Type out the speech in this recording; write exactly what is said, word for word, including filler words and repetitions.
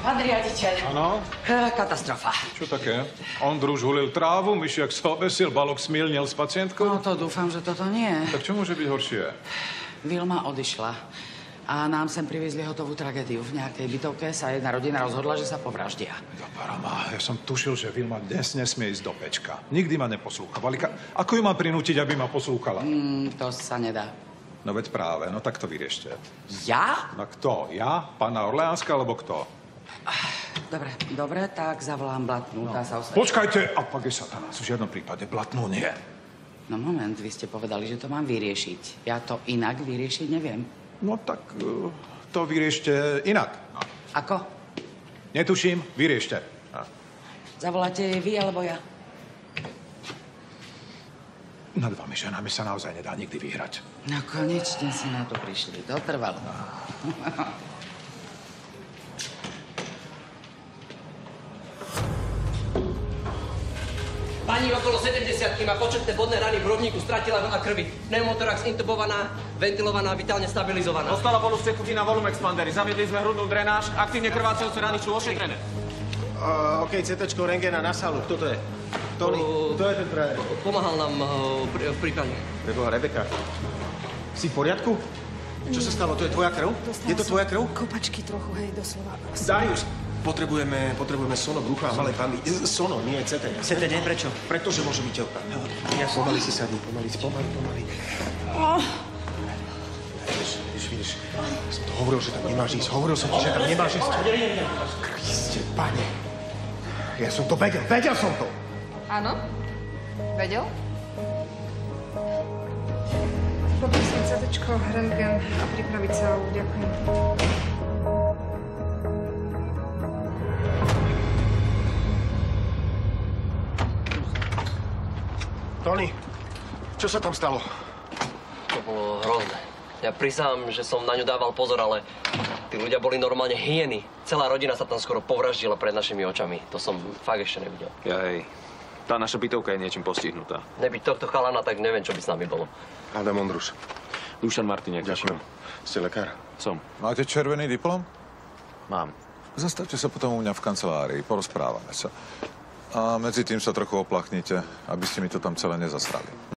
Pán riaditeľ. Áno? Katastrofa. Čo také? Ondruž hulil trávu, myšiak sa obesil, balok smilnil s pacientkou? No to dúfam, že toto nie. Tak čo môže byť horšie? Vilma odišla a nám sem priviezli hotovú tragédiu. V nejakej bytovke sa jedna rodina rozhodla, že sa povraždia. Ja parama, ja som tušil, že Vilma dnes nesmie ísť do pečka. Nikdy ma neposlúchala. Ako ju mám prinútiť, aby ma poslúchala? Mm, to sa nedá. No veď práve, no tak to vyriešte. Ja? No kto? Ja? Pána Orleánska, alebo kto? Dobre, dobre, tak zavolám Blatnú. Tá sa osvedčí. Počkajte, a pak je satanás. V žiadnom prípade Blatnú nie. No moment, vy ste povedali, že to mám vyriešiť. Ja to inak vyriešiť neviem. No tak uh, to vyriešte inak. No. Ako? Netuším, vyriešte. No. Zavoláte jej vy, alebo ja? Nad vami ženami sa naozaj nedá nikdy vyhrať. No konečne si na to prišli. To trvalo. Pani okolo sedemdesiatky má početné bodné rany v hrobníku, stratila veľa krvi. Pneumotorax intubovaná, ventilovaná, vitálne stabilizovaná. Dostala bonus tekutina volum expandery. Zaviedli sme hrudnú drenáž, aktívne krvácajúce rany sú ošetrené. Uh, OK, cétéčko rentgena na sálu. Kto to je? Tony, Uh, kto je ten frajer? Pomáhal nám uh, pri, v prípade. Preboha, Rebeka. Si v poriadku? Čo sa stalo? To je tvoja krv? Dostala Je to tvoja krv? Kopačky trochu, hej, doslova. Darius, potrebujeme, potrebujeme sono brucha a malej panvy. Sono, nie C T. C T D, prečo? Pretože môže byť tehotná. Ja pomaly si sadni, pomaly, pomaly, pomaly. Vidíš, vidíš, vidíš. Som to hovoril, že tam nemáš ísť. Hovoril som ti, že tam nemáš ísť. Kriste, pane. Ja som to vedel, vedel som to. Áno? Vedel? Poprosím cétéčko, rentgen a pripraviť sa. Ďakujem. Tony, čo sa tam stalo? To bolo hrozné. Ja prisám, že som na ňu dával pozor, ale tí ľudia boli normálne hyeny. Celá rodina sa tam skoro povraždila pred našimi očami. To som fakt ešte nevidel. Jaj, tá naša bytovka je niečím postihnutá. Nebyť tohto chalana, tak neviem, čo by s nami bolo. Adam Ondruš. Dušan Martiniak. Ďakujem. Ste lekár? Som. Máte červený diplom? Mám. Zastavte sa potom u mňa v kancelárii, porozprávame sa. A medzi tým sa trochu oplachnite, aby ste mi to tam celé nezasrali.